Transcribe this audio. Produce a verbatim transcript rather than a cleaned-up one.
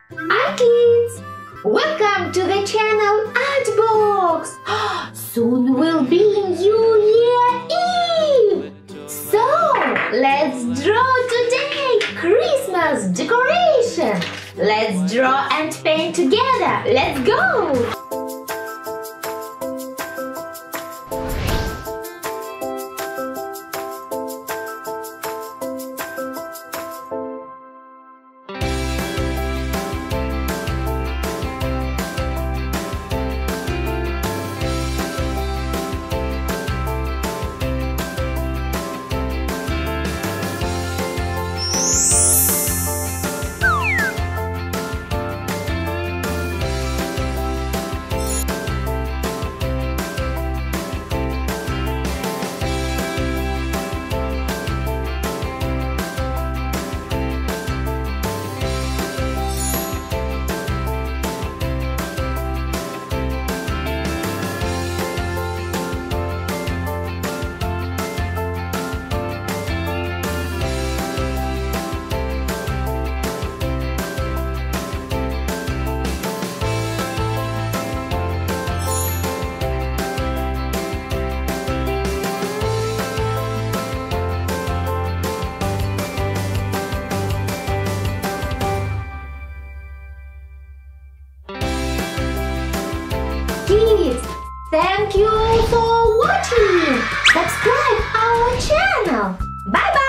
Hi kids! Welcome to the channel Art Box! Soon will be New Year Eve! So, let's draw today Christmas decoration! Let's draw and paint together! Let's go! Kids, thank you for watching! Subscribe our channel! Bye bye!